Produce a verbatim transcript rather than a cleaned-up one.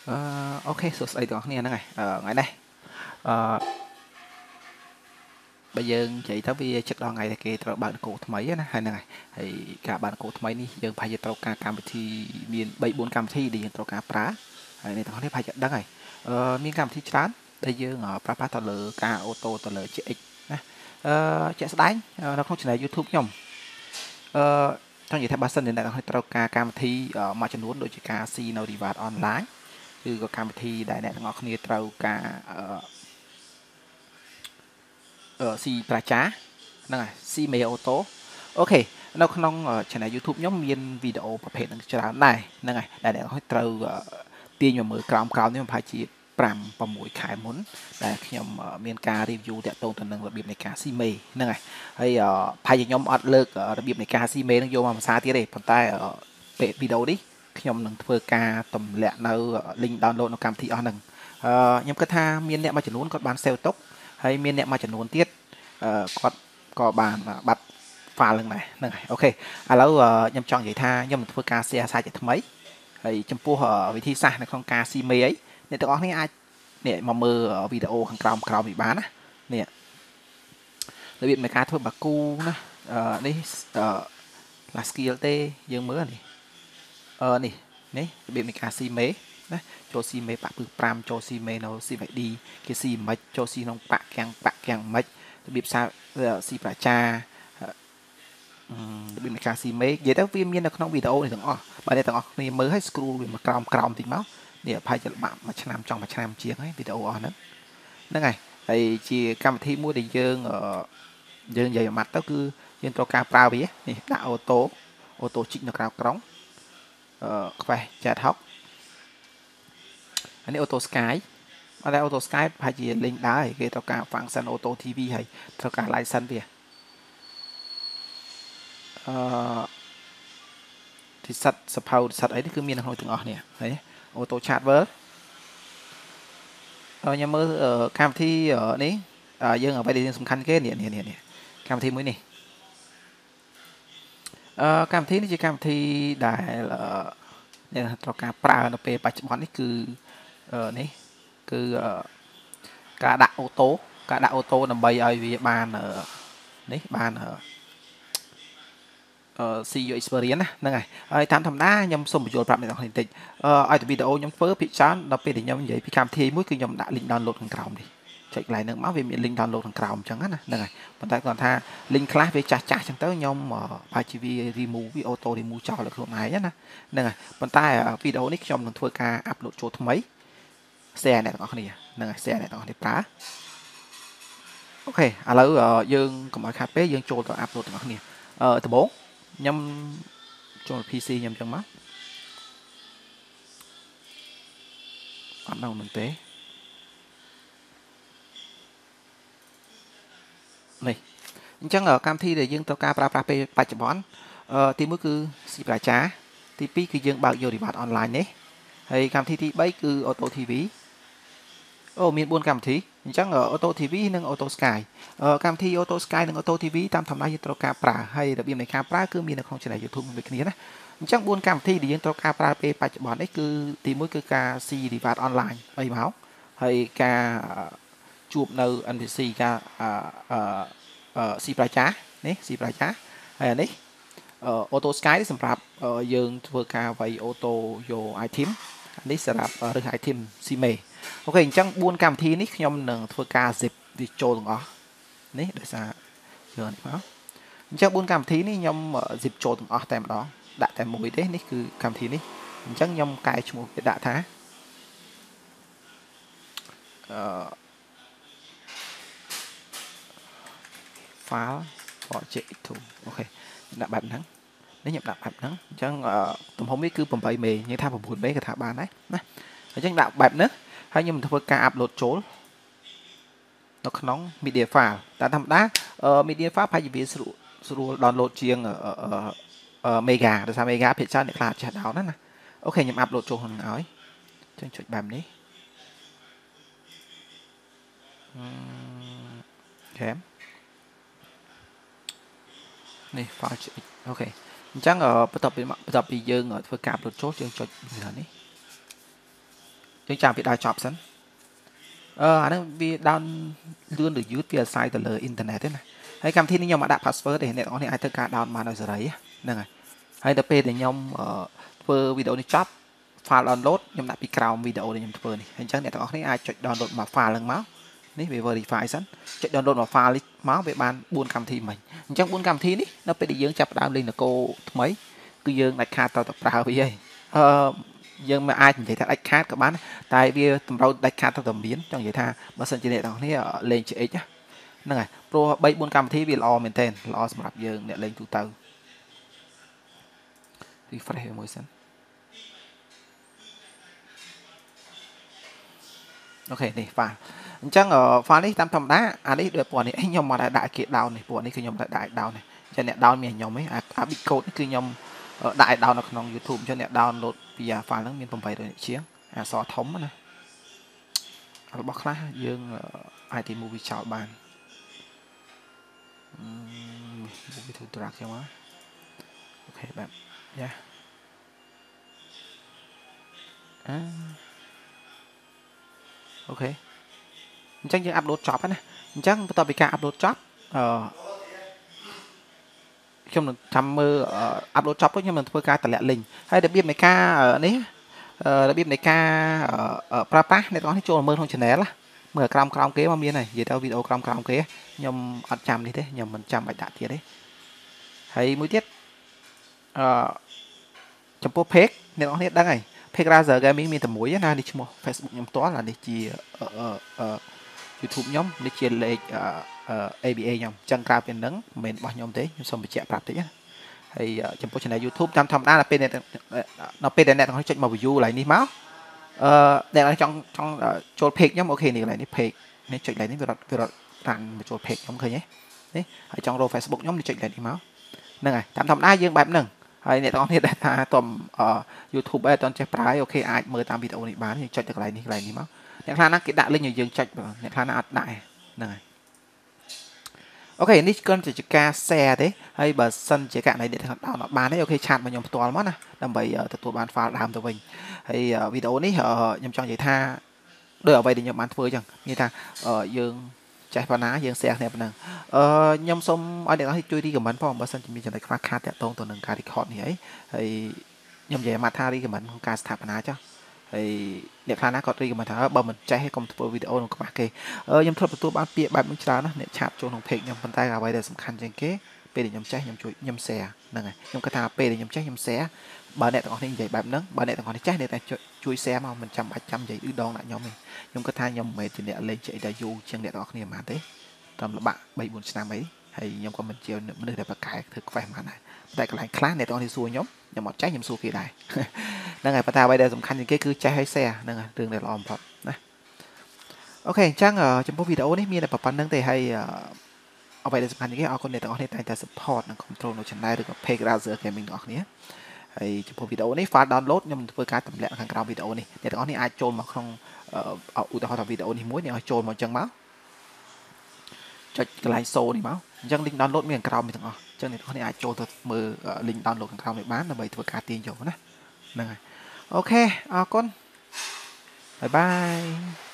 Ờ, ok, số đây tụi nghe nó này. Ờ, ngày đây. Ờ, bây giờ chị tới vì chất đo ngày thì kia tụi bạn cụ thay mấy á hay này. Thì cả bạn cụ thay mấy đi, giờ phải giờ tụi cả cam thì miền bảy bốn cam thì đi tụi cả prá. Hay này tụi nó phải chất đăng này. Ờ, miền cam thì chán. Bây giờ ngõ prá prá tụi lờ ca ô tô tụi lờ chị x. Ờ, chạy sẽ đánh, nó không chỉ là YouTube nhom. Ờ, trong gì theo ba sân thì lại tụi cả cam thì mà chân nuốt đội chỉ ca si no đi vào online. គឺក៏កម្មវិធីដែលអ្នកទាំងអស់គ្នាត្រូវការអឺអឺស៊ីប្រជាហ្នឹងហើយស៊ីមេអូតូអូខេនៅក្នុង channel YouTube ខ្ញុំមានវីដេអូប្រភេទហ្នឹងច្រើនដែរហ្នឹងហើយដែលអ្នកត្រូវទាញមកមើលក្រោមក្រោមនេះប្រហែលជាfive sixខែមុនដែលខ្ញុំមានការ review តាក់ទងទៅនឹងរបៀបនៃការស៊ីមេហ្នឹងហើយហើយប្រហែលជាខ្ញុំអត់លើករបៀបនៃការស៊ីមេនឹងយកមកភាសាទៀតទេប៉ុន្តែពេលវីដេអូនេះខ្ញុំនឹងធ្វើការទម្លាក់នៅ link download នៅកម្មវិធីអស់ហ្នឹងខ្ញុំគិតថាមានអ្នកមួយចំនួនគាត់បាន save ទុកហើយមានអ្នកមួយចំនួនទៀតគាត់ក៏បានបាត់ file ហ្នឹងដែរហ្នឹងហើយអូខេឥឡូវខ្ញុំចង់និយាយថាខ្ញុំនឹងធ្វើការ share សាច់ថ្មីហើយចំពោះវិធីសាស្ត្រនៅក្នុងការស៊ីមេអីអ្នកទាំងអស់គ្នាអាចនេះមកមើលវីដេអូខាងក្រោមក្រោមនេះបានណានេះរបៀបនៃការធ្វើបាគូណានេះ là skill ទេយើងមើលនេះអឺនេះនេះរបៀបនៃការស៊ីមេណាចូលស៊ីមេបាក់ពឺfiveចូលស៊ីមេនៅ ซี វៃ ឌី គេស៊ីមិនចូលស៊ីក្នុងបាក់កាំងបាក់កាំងមិនរបៀបស៊ីប្រជារបៀបនៃការស៊ីមេនិយាយទៅវាមាននៅក្នុងវីដេអូនេះទាំងអស់បើអ្នកទាំងអស់គ្នាមើលឲ្យ scroll វាមកក្រោមក្រោមតិចមកនេះប្រហែលជាបាក់មួយឆ្នាំចង់មួយឆ្នាំជាងហើយវីដេអូអស់ហ្នឹងហ្នឹងហើយហើយជាកម្មវិធីមួយដែលយើងយើងនិយាយមួយម៉ាត់ទៅគឺយើងត្រូវការប្រើវានេះដាក់អូតូអូតូជីកនៅក្រៅក្រុងអឺខ្វេះចែតហុកអានេះអូតូ Sky អត់តែអូតូ Sky ប្រហែលជាលេងដែរគេត្រូវការ function auto ទី វី ហើយត្រូវការ license វាអឺទីសិតសភៅសិតអីនេះគឺមានក្នុងទាំងអស់នេះហើយអូតូ chartwer ខ្ញុំមើលកម្មវិធីនេះយើងអ្វីដែលសំខាន់គេនេះនេះនេះកម្មវិធីមួយនេះអឺកម្មវិធីនេះជាកម្មវិធីដែលអ្នកត្រូវការប្រើនៅពេលបច្ចុប្បន្ននេះគឺនេះគឺការដាក់អូតូការដាក់អូតូដើម្បីឲ្យវាបាននេះបានអឺ see your experience ណាហ្នឹងហើយហើយតាមធម្មតាខ្ញុំសូមបញ្យល់ប្រាប់អ្នកនរបន្តិចអឺឲ្យតែវីដេអូខ្ញុំធ្វើភាគច្រើនដល់ពេលដែលខ្ញុំនិយាយពីកម្មវិធីមួយគឺខ្ញុំដាក់ link download ខាងក្រោមនេះចុចកន្លែងហ្នឹងមកវាមាន link download ខាងក្រោមអញ្ចឹងណាហ្នឹងហើយប៉ុន្តែគាត់ថា link ខ្លះវាចាស់ចាស់អញ្ចឹងទៅខ្ញុំប្រហែលជាវា remove វា auto remove ចោលលើខ្លួនឯងណាហ្នឹងហើយប៉ុន្តែវីដេអូនេះខ្ញុំនឹងធ្វើការ upload ចូលថ្មី share អ្នកទាំងអស់គ្នាហ្នឹងហើយ share អ្នកទាំងអស់គ្នាប្រើអូខេឥឡូវយើងកុំឲ្យខាត់ពេកយើងចូលទៅ upload ទាំងអស់គ្នាអឺដំបូងខ្ញុំចូល pê xê ខ្ញុំចឹងមកអត់ដល់មិនទេនេះអញ្ចឹងកម្មវិធីដែលយើងត្រូវការប្រើប្រាស់ពេលបច្ចុប្បន្នអឺទីមួយគឺស៊ីប្រជាទីពីរគឺយើងបើកយក Reward online នេះហើយកម្មវិធីទីបីគឺ Auto ទី វី អូមានbốnកម្មវិធីអញ្ចឹង Auto ទី វី និង Auto Sky កម្មវិធី Auto Sky និង Auto ទី វី តាមធម្មតាយើងត្រូវការប្រើហើយរបៀបនៃការប្រើគឺមាននៅក្នុង channel YouTube មួយគ្នាណាអញ្ចឹងbốnកម្មវិធីដែលយើងត្រូវការប្រើពេលបច្ចុប្បន្ននេះគឺទីមួយគឺការ ស៊ី Reward online អីមកហើយការជួបនៅ en pê xê ការអឺស៊ីប្រជានេះស៊ីប្រជាហើយអានេះ Auto Sky សម្រាប់យើងធ្វើការវាយ Auto យក item នេះសម្រាប់រើស item ស៊ីមេអូខេអញ្ចឹងbốnកម្មវិធីនេះខ្ញុំនឹងធ្វើការ zip វាចូលទាំងអស់នេះដោយសារយើងនេះមកអញ្ចឹងbốnកម្មវិធីនេះខ្ញុំ zip ចូលទាំងអស់តែម្ដងដាក់តែមួយទេនេះគឺកម្មវិធីនេះអញ្ចឹងខ្ញុំកែឈ្មោះវាដាក់ថាអឺ file project អូខេដាក់បែបហ្នឹងនេះខ្ញុំដាក់បែបហ្នឹងអញ្ចឹងទំហំវាគឺeightមេនិយាយថាnineមេក៏ថាបានដែរណាអញ្ចឹងដាក់បែបហ្នឹងហើយខ្ញុំធ្វើការ upload ចូលនៅក្នុង media file តែធម្មតា media file ប្រហែលជាវាស្រួលស្រួល download ជាង mega ដោយសារ mega ភាគច្រើនអ្នកខ្លះចេះ down ណាអូខេខ្ញុំ upload ចូលហ្នឹងឲ្យអញ្ចឹងចុចបែបនេះអឺ នេះ file អូខេអញ្ចឹងបន្ទាប់ពីបន្ទាប់ពីយើងធ្វើការ upload ចូលយើងចុចនេះយើងចាំពីដល់ចប់សិនអឺអាហ្នឹងវាដោនលឿនឬយឺតវាអាស្រ័យទៅលើអ៊ីនធឺណិតទេណាហើយកម្មវិធីនេះខ្ញុំអត់ដាក់ password ទេអ្នកទាំងអស់គ្នាអាចធ្វើការដោនបានដោយសេរីហ្នឹងហើយហើយដល់ពេលដែលខ្ញុំធ្វើវីដេអូនេះចប់ file download ខ្ញុំដាក់ពីក្រោមវីដេអូដែលខ្ញុំធ្វើនេះហើយអញ្ចឹងអ្នកទាំងអស់គ្នាអាចចុច download មក file ហ្នឹងមកនេះវា verify សិនចុច download មក file នេះមកវាបានបួនកម្មវិធីមិញអញ្ចឹងបួនកម្មវិធីនេះនៅពេលដែលយើងចាប់ផ្ដើមលេងនគរថ្មីគឺយើងដាច់ខាតតទៅប្រើវាហើយអឺយើងមិនអាចនិយាយថាដាច់ខាតក៏បានតែវាតម្រូវដាច់ខាតទៅតែមានចង់និយាយថាបើសិនជាអ្នកទាំងគ្នាលេង ជី អិច ហ្នឹងហើយព្រោះបីបួនកម្មវិធីវាល្អមែនទែនល្អសម្រាប់យើងអ្នកលេងទូទៅ refresh មួយសិនអូខេនេះ file អញ្ចឹង file នេះតាមធម្មតាអានេះដូចពណ៌នេះខ្ញុំមកដាក់គេ down នេះពណ៌នេះគឺខ្ញុំដាក់ down នេះអញ្ចឹងអ្នក down មានខ្ញុំឯងអា bit code នេះគឺខ្ញុំដាក់ឲ្យ down នៅក្នុង YouTube អញ្ចឹងអ្នក download ពី file ហ្នឹងមានeight hundredជាងអក្សរធំណារបស់ខ្លះយើងអាចទី movie ចោលបានmovie to drag ចឹងមកអូខេបែបយ៉ាអឺអូខេអញ្ចឹងយើងអាប់ឡូតចប់ហើយណាអញ្ចឹងបន្ទាប់ពីការអាប់ឡូតចប់អឺខ្ញុំនឹងចាំមើលអាប់ឡូតចប់ទៅខ្ញុំនឹងធ្វើការតម្លាក់ link ហើយរបៀបនៃការនេះរបៀបនៃការប្រើប្រាស់អ្នកទាំងអស់នេះចូលមើលក្នុង channel ណាមើលក្រោមក្រោមគេមកមានហើយនិយាយទៅវីដេអូក្រោមក្រោមគេខ្ញុំអត់ចាំនេះទេខ្ញុំមិនចាំបាច់ដាក់ទៀតទេហើយមួយទៀតអឺចំពោះ page អ្នកទាំងអស់នេះដឹងហើយ page Razer Gaming មានតែមួយណានេះឈ្មោះ Facebook ខ្ញុំផ្ទាល់អានេះជាអឺ YouTube ខ្ញុំនេះជាលេខ A B A ខ្ញុំអញ្ចឹងក្រៅពីហ្នឹងមិនមែនរបស់ខ្ញុំទេខ្ញុំសូមបញ្ជាក់ប្រាប់តិចណាហើយចំពោះ channel YouTube តាមធម្មតាដល់ពេលនៅពេលដែលអ្នកទាំងអស់ចុចមក view កន្លែងនេះមកអឺអ្នកចង់ចង់ចូល page ខ្ញុំអូខេនេះកន្លែងនេះ page នេះចុចកន្លែងនេះវារត់វារត់តាន់មកចូល page ខ្ញុំឃើញទេនេះហើយចង់រក Facebook ខ្ញុំនេះចុចកន្លែងនេះមកហ្នឹងហើយតាមធម្មតាយើងបែបហ្នឹងហើយអ្នកទាំងអស់គ្នាដែលថាតំ YouTube ឯងអត់ទាន់ចេះប្រើអូខេអាចមើលតាមវីដេអូនេះបានយើងចុចទៅកន្លែងនេះកន្លែងនេះមកអ្នកខ្លះណាគេដាក់ link ឲ្យយើងចុចអ្នកខ្លះណាអត់ដាក់ហ្នឹងហើយអូខេនេះគ្រាន់តែជាការ share ទេហើយបើសិនជាករណីអ្នកទាំងដោនអត់បានទេអូខេឆាតមកខ្ញុំផ្ទាល់មកណាដើម្បីទទួលបាន file ដើមទៅវិញហើយវីដេអូនេះខ្ញុំចង់និយាយថាដោយអ្វីដែលខ្ញុំបានធ្វើអញ្ចឹងនិយាយថាយើងចេះប៉ុណ្ណាយើង share គ្នាប៉ុណ្ណឹងអឺខ្ញុំសូមឲ្យអ្នកទាំងអស់ជួយ recommend ផងបើសិនជាមានចំណុចខ្វះខាតតាក់ទងទៅនឹងការ record នេះអីហើយខ្ញុំនិយាយមកថា recommend ក្នុងការស្ថាបនាចុះហើយអ្នកខ្លះណាគាត់ recommend ថាបើមិនចេះកុំធ្វើវីដេអូនឹងខ្វះគេខ្ញុំធ្លាប់ទទួលបានពាក្យបែបនេះច្រើនណាស់អ្នកឆាតចូលក្នុង page ខ្ញុំប៉ុន្តែអ្វីដែលសំខាន់ជាងគេពេលដែលខ្ញុំចេះខ្ញុំជួយខ្ញុំ share ហ្នឹងហើយខ្ញុំគិតថាពេលដែលខ្ញុំចេះខ្ញុំ share បើអ្នកទាំងអស់គ្នានិយាយបែបហ្នឹងបើអ្នកទាំងអស់គ្នាចេះអ្នកតែជួយ share មកមិនចាំបាច់ចាំនិយាយឌឺដងដាក់ខ្ញុំទេខ្ញុំគិតថាខ្ញុំមិនមែនជាអ្នកលេងចេះតែយូរជាងអ្នកទាំងអស់គ្នាហ្មងទេតាមល្បាក់3 4ឆ្នាំអីហើយខ្ញុំក៏មិនជាមនុស្សដែលប្រកែកធ្វើ quest ហ្មងដែរតែកន្លែងខ្លះអ្នកទាំងអស់គ្នាសួរខ្ញុំខ្ញុំអត់ចេះខ្ញុំសួរគេដែរហ្នឹងហើយប៉ុន្តែអ្វីដែលសំខាន់ជាងគេគឺចេះឲ្យ share ហ្នឹងហើយរឿងដែលល្អបំផុតណាអូខេអញ្ចឹងចំពោះវីដេអូនេះមានតែប៉ុណ្្នឹងទេហើយអ្វីដែលសំខាន់ជាងគេអរគុណអ្នកទាំងអស់គ្នាតែងតែ support និង control នៅ channel ឬក៏ page Razer Gaming ទាំងអស់គ្នាហើយចំពោះវីដេអូនេះ file download ខ្ញុំនឹងធ្វើការទម្លាក់ខាងក្រោមវីដេអូនេះអ្នកទាំងអស់គ្នាអាចចូលមកក្នុងឧទាហរណ៍ថាវីដេអូនេះមួយអ្នកឲ្យចូលមកអញ្ចឹងមកចុចកន្លែងសូនេះមកអញ្ចឹង link download មានខាងក្រោមទាំងអស់អញ្ចឹងអ្នកទាំងអស់គ្នាអាចចូលទៅមើល link download ខាងក្រោមនេះបានដើម្បីធ្វើការទាញយកណាហ្នឹងហើយអូខេអរគុណបាយបាយ